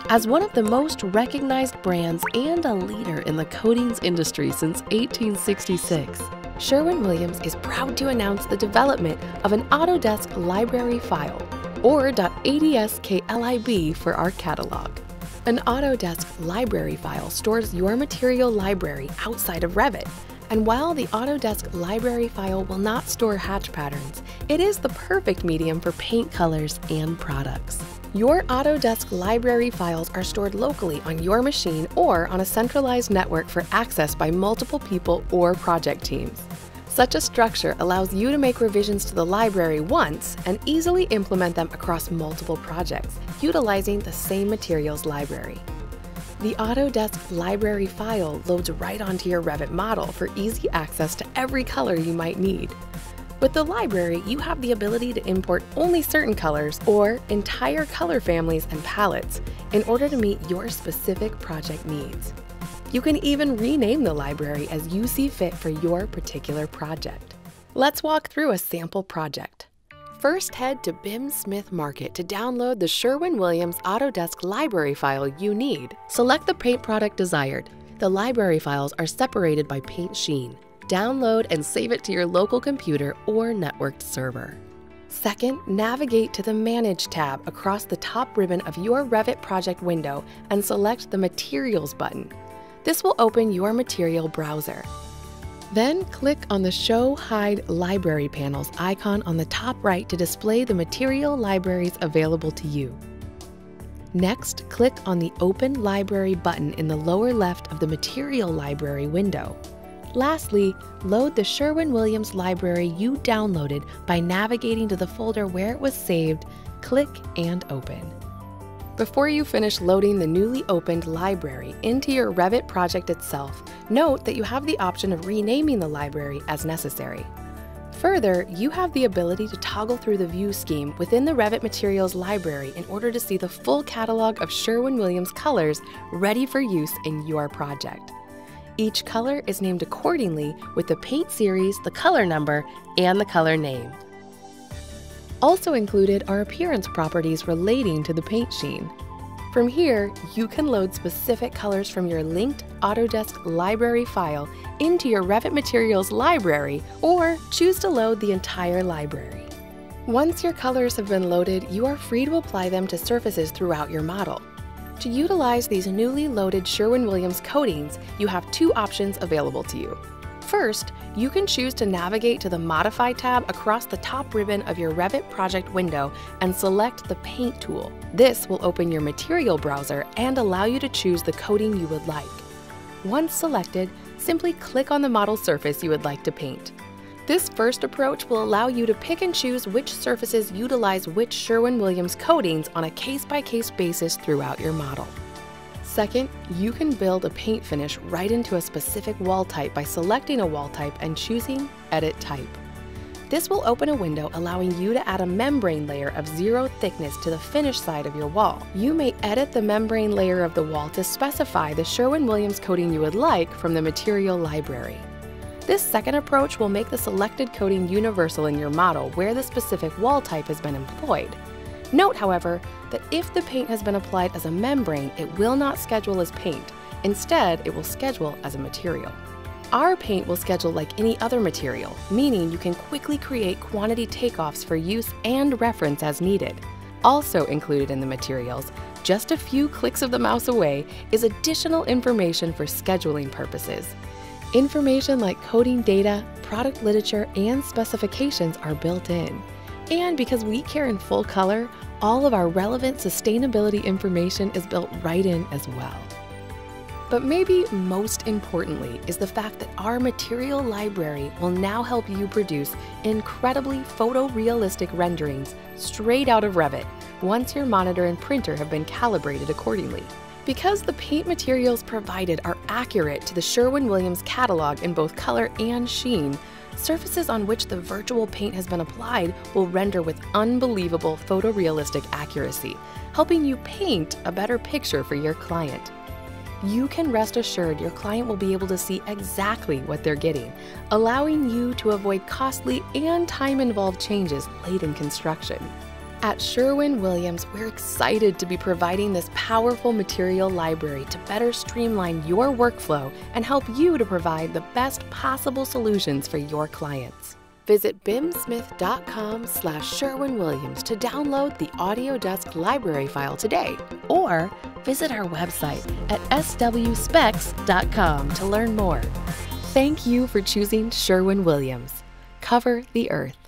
As one of the most recognized brands and a leader in the coatings industry since 1866, Sherwin-Williams is proud to announce the development of an Autodesk library file, or .adsklib for our catalog. An Autodesk library file stores your material library outside of Revit, and while the Autodesk library file will not store hatch patterns, it is the perfect medium for paint colors and products. Your Autodesk library files are stored locally on your machine or on a centralized network for access by multiple people or project teams. Such a structure allows you to make revisions to the library once and easily implement them across multiple projects, utilizing the same materials library. The Autodesk library file loads right onto your Revit model for easy access to every color you might need. With the library, you have the ability to import only certain colors or entire color families and palettes in order to meet your specific project needs. You can even rename the library as you see fit for your particular project. Let's walk through a sample project. First, head to BIMsmith Market to download the Sherwin-Williams Autodesk library file you need. Select the paint product desired. The library files are separated by paint sheen. Download and save it to your local computer or networked server. Second, navigate to the Manage tab across the top ribbon of your Revit project window and select the Materials button. This will open your material browser. Then click on the Show Hide Library Panels icon on the top right to display the material libraries available to you. Next, click on the Open Library button in the lower left of the Material Library window. Lastly, load the Sherwin-Williams library you downloaded by navigating to the folder where it was saved, click and open. Before you finish loading the newly opened library into your Revit project itself, note that you have the option of renaming the library as necessary. Further, you have the ability to toggle through the view scheme within the Revit Materials library in order to see the full catalog of Sherwin-Williams colors ready for use in your project. Each color is named accordingly with the paint series, the color number, and the color name. Also included are appearance properties relating to the paint sheen. From here, you can load specific colors from your linked Autodesk library file into your Revit Materials library or choose to load the entire library. Once your colors have been loaded, you are free to apply them to surfaces throughout your model. To utilize these newly loaded Sherwin-Williams coatings, you have two options available to you. First, you can choose to navigate to the Modify tab across the top ribbon of your Revit project window and select the Paint tool. This will open your material browser and allow you to choose the coating you would like. Once selected, simply click on the model surface you would like to paint. This first approach will allow you to pick and choose which surfaces utilize which Sherwin-Williams coatings on a case-by-case basis throughout your model. Second, you can build a paint finish right into a specific wall type by selecting a wall type and choosing Edit Type. This will open a window allowing you to add a membrane layer of 0 thickness to the finish side of your wall. You may edit the membrane layer of the wall to specify the Sherwin-Williams coating you would like from the material library. This second approach will make the selected coating universal in your model where the specific wall type has been employed. Note, however, that if the paint has been applied as a membrane, it will not schedule as paint. Instead, it will schedule as a material. Our paint will schedule like any other material, meaning you can quickly create quantity takeoffs for use and reference as needed. Also included in the materials, just a few clicks of the mouse away, is additional information for scheduling purposes. Information like coating data, product literature, and specifications are built in. And because we care in full color, all of our relevant sustainability information is built right in as well. But maybe most importantly is the fact that our material library will now help you produce incredibly photorealistic renderings straight out of Revit once your monitor and printer have been calibrated accordingly. Because the paint materials provided are accurate to the Sherwin-Williams catalog in both color and sheen, surfaces on which the virtual paint has been applied will render with unbelievable photorealistic accuracy, helping you paint a better picture for your client. You can rest assured your client will be able to see exactly what they're getting, allowing you to avoid costly and time-involved changes late in construction. At Sherwin-Williams, we're excited to be providing this powerful material library to better streamline your workflow and help you to provide the best possible solutions for your clients. Visit BIMsmith.com/Sherwin-Williams to download the Autodesk library file today, or visit our website at swspecs.com to learn more. Thank you for choosing Sherwin-Williams. Cover the earth.